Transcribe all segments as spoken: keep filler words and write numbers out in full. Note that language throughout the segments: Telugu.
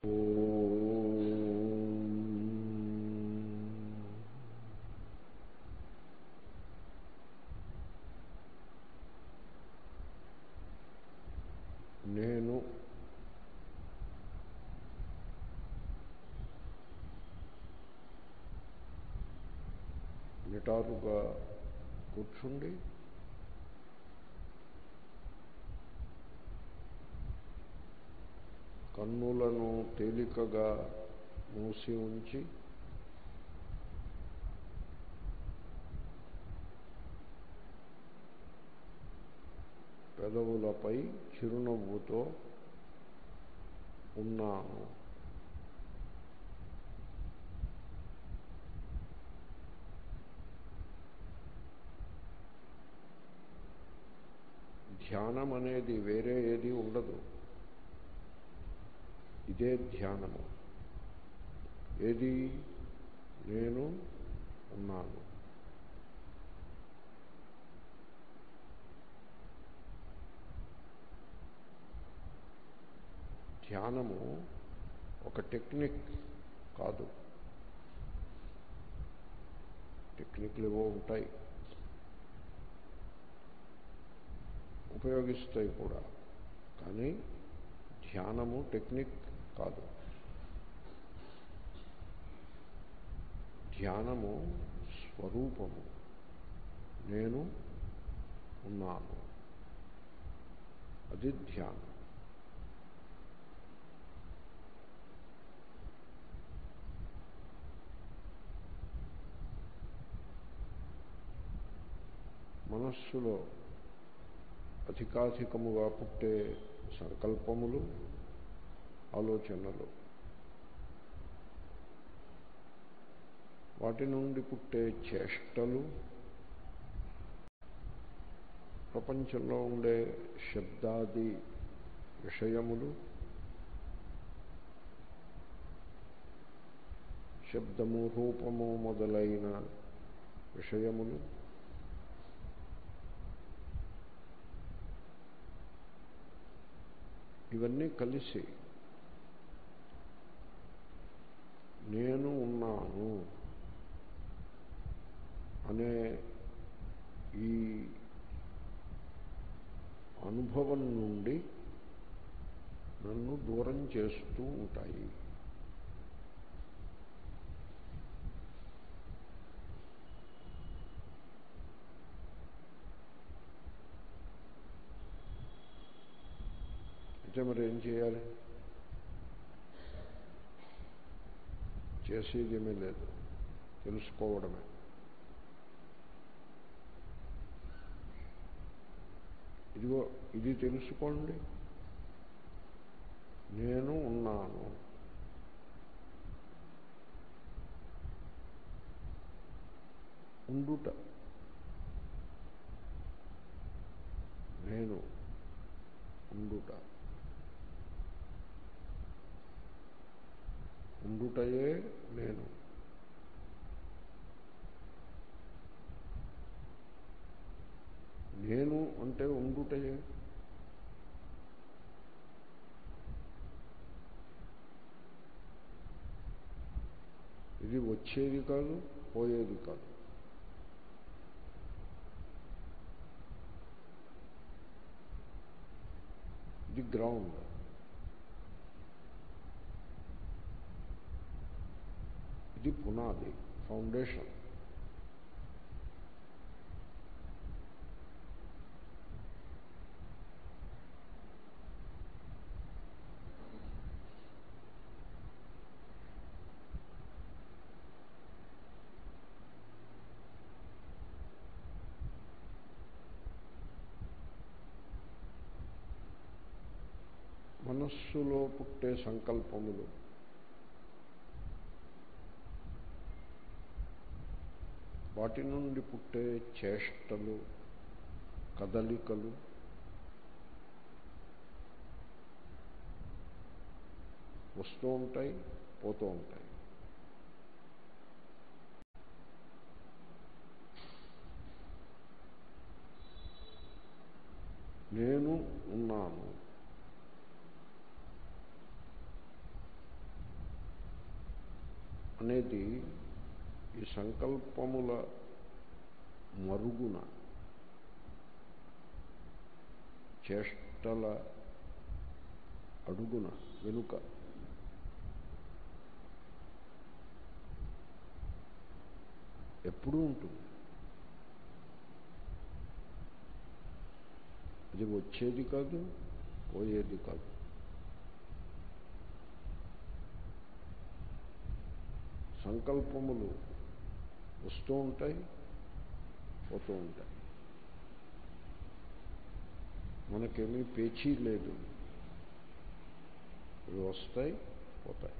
నేను నిటారుగా కూర్చుండి కన్నులను తేలికగా మూసి ఉంచి పెదవులపై చిరునవ్వుతో ఉన్నాను. ధ్యానం అనేది వేరే ఏది ఉండదు. ఇదే ధ్యానము. ఏది? నేను ఉన్నాను. ధ్యానము ఒక టెక్నిక్ కాదు. టెక్నిక్లు ఏవో ఉంటాయి, ఉపయోగిస్తాయి కూడా, కానీ ధ్యానము టెక్నిక్ కాదు. ధ్యానము స్వరూపము. నేను ఉన్నాను, అది ధ్యానం. మనస్సులో అధికాధికముగా పుట్టే సంకల్పములు, ఆలోచనలు, వాటి నుండి పుట్టే చేష్టలు, ప్రపంచంలో ఉండే శబ్దాది విషయములు, శబ్దము, రూపము మొదలైన విషయములు, ఇవన్నీ కలిసి నేను ఉన్నాను అనే ఈ అనుభవం నుండి నన్ను దూరం చేస్తూ ఉంటాయి. అయితే మరి ఏం చేయాలి? చేసేదేమీ లేదు, తెలుసుకోవడమే. ఇదిగో ఇది తెలుసుకోండి, నేను ఉన్నాను. ఉండుట. నేను ఉండుట. ఉండుటయే నేను. నేను అంటే ఉండుటయే. ఇది వచ్చేది కాదు, పోయేది కాదు. ఇది గ్రౌండ్. ఇది పునాది, ఫౌండేషన్. మనస్సులో పుట్టే సంకల్పములు, వాటి నుండి పుట్టే చేష్టలు, కదలికలు, వస్తూ ఉంటాయి, పోతూ ఉంటాయి. నేను ఉన్నాను. అనేది ఈ సంకల్పముల మరుగున, చేష్టల అడుగున, వెనుక ఎప్పుడూ ఉంటుంది. అది వచ్చేది కాదు, పోయేది కాదు. సంకల్పములు వస్తూ ఉంటాయి, పోతూ ఉంటాయి. మనకేమీ పేచీ లేదు. అవి వస్తాయి, పోతాయి.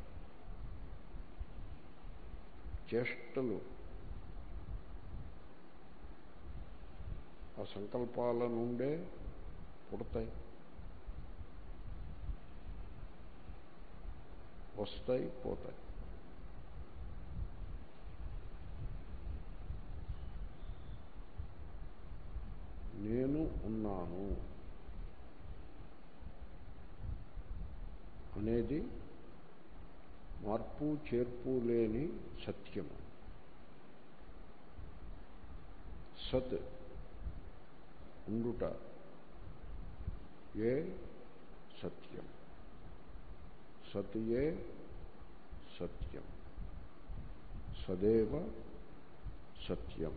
చేష్టలు ఆ సంకల్పాల నుండే పుడతాయి, వస్తాయి, పోతాయి. నేను ఉన్నాను అనేది మార్పు చేర్పు లేని సత్యము. సత్ ఉండుట ఏ సత్యం, సత్ ఏ సత్యం, సదేవ సత్యం.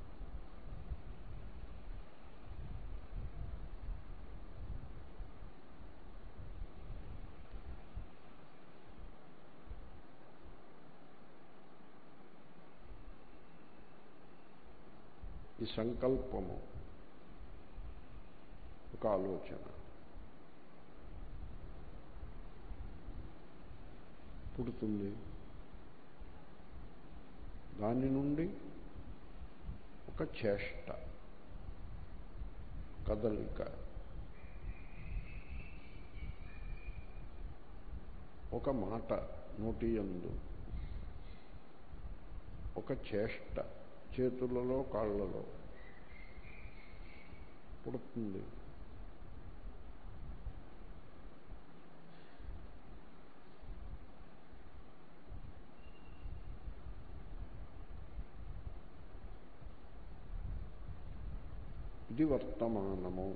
ఈ సంకల్పము ఒక ఆలోచన. పుడుతుంది. దాని నుండి ఒక చేష్ట, కదలిక, ఒక మాట నోటి యందు, ఒక చేష్ట చేతులలో కాళ్ళలో పుడుతుంది. ఇది వర్తమానము.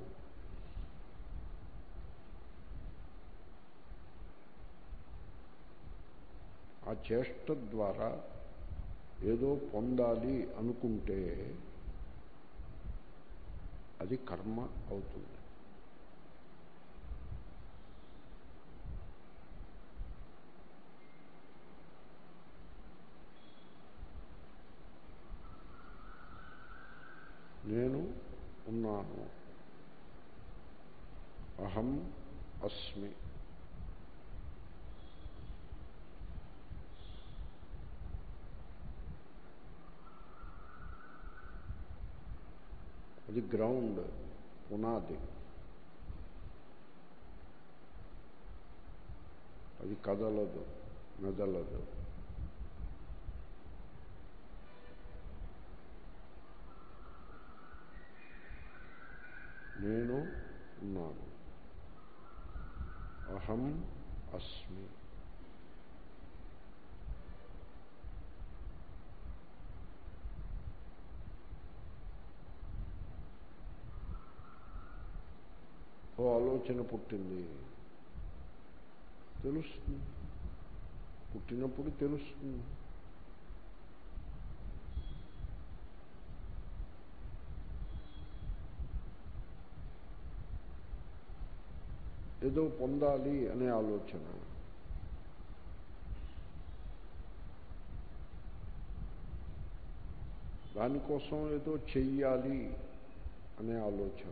ఆ చేష్ట ద్వారా ఏదో పొందాలి అనుకుంటే అది కర్మ అవుతుంది. నేను ఉన్నాను, అహం అస్మి. అది గ్రౌండ్, పునాది. అది కదలదు, మెదలదు. నేను ఉన్నాను, అహం అస్మి. ఓ ఆలోచన పుట్టింది, తెలుస్తుంది. పుట్టినప్పుడు తెలుస్తుంది. ఏదో పొందాలి అనే ఆలోచన, దానికోసం ఏదో చెయ్యాలి అనే ఆలోచన,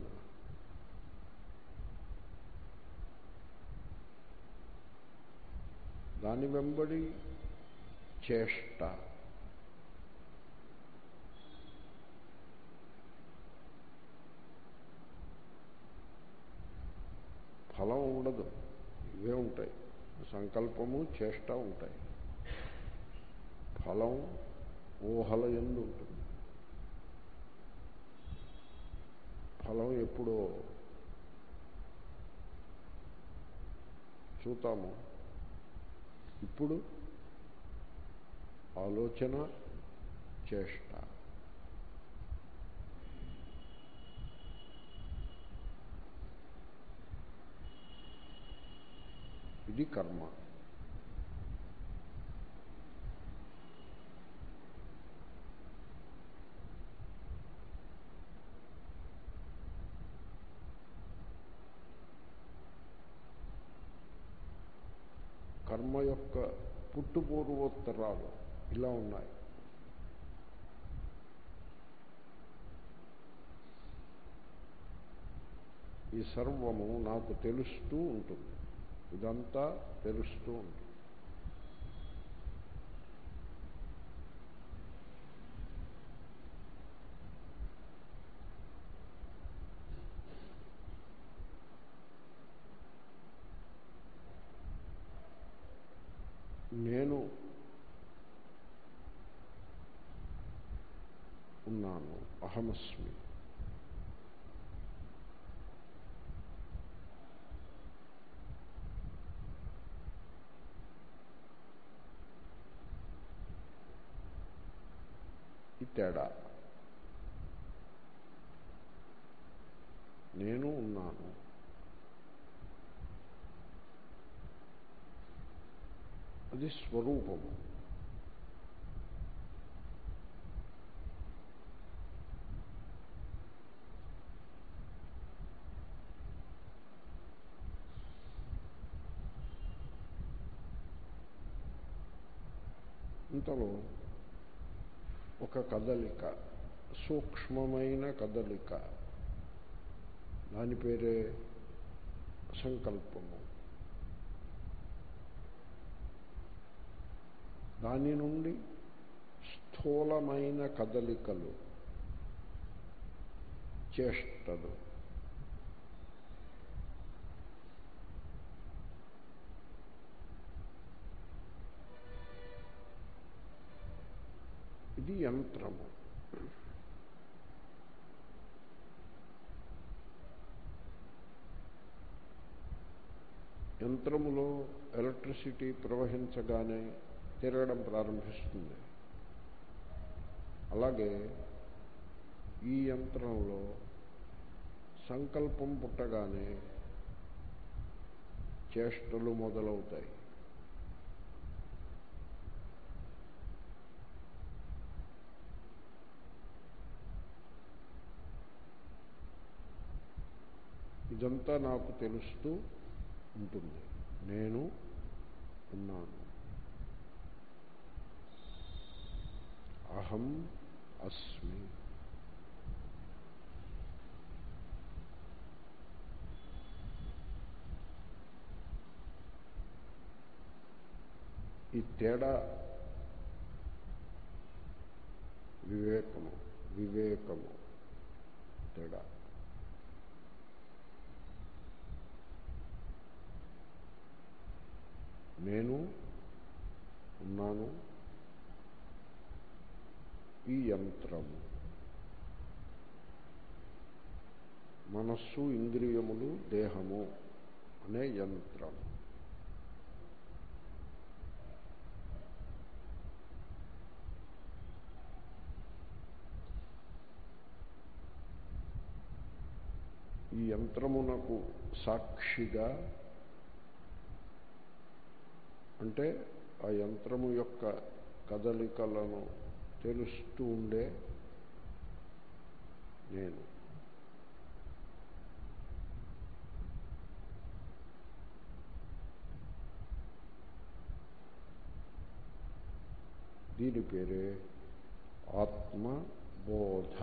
దాని వెంబడి చేష్ట, ఫలం ఉండదు. ఇవే ఉంటాయి. సంకల్పము, చేష్ట ఉంటాయి. ఫలం ఊహల యందు ఉంటుంది. ఫలం ఎప్పుడో చూద్దాము. ఇప్పుడు ఆలోచన, చేష్ట. ఇది కర్మ. కర్మ యొక్క పుట్టుపూర్వోత్తరాలు ఇలా ఉన్నాయి. ఈ సర్వము నాకు తెలుస్తూ ఉంటుంది, ఇదంతా తెలుస్తూ ఉంటుంది. నేను ఉన్నాను, అహమస్మి. ఈ తేడా. నేను ఉన్నాను, అది స్వరూపము. ఇంతలో ఒక కదలిక, సూక్ష్మమైన కదలిక, దాని పేరే సంకల్పము. దాని నుండి స్థూలమైన కదలికలు, చేష్టలు. ఇది యంత్రము. యంత్రములో ఎలక్ట్రిసిటీ ప్రవహించగానే తిరగడం ప్రారంభిస్తుంది. అలాగే ఈ యంత్రంలో సంకల్పం పుట్టగానే చేష్టలు మొదలవుతాయి. ఇదంతా నాకు తెలుస్తూ ఉంటుంది. నేను ఉన్నాను, అహం అస్మి. ఈ తేడా వివేకము. వివేకము తేడా. నేను ఉన్నాను, ఈ యంత్రము. మనస్సు, ఇంద్రియములు, దేహము అనే యంత్రము. ఈ యంత్రమునకు సాక్షిగా, అంటే ఆ యంత్రము యొక్క కదలికలను తెలుస్తూ ఉండే నేను. దీని పేరే ఆత్మబోధ.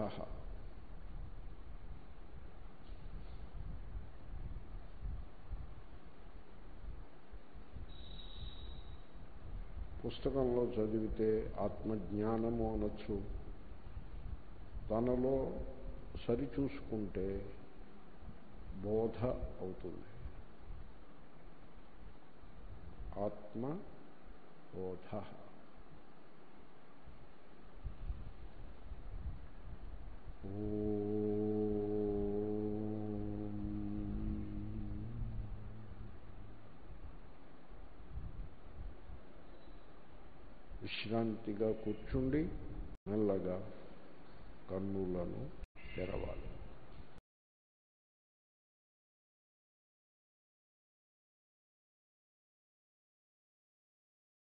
పుస్తకంలో చదివితే ఆత్మజ్ఞానము అనొచ్చు, తనలో సరిచూసుకుంటే బోధ అవుతుంది. ఆత్మబోధ. విశ్రాంతిగా కూర్చుండి మెల్లగా కన్నులను తెరవాలి.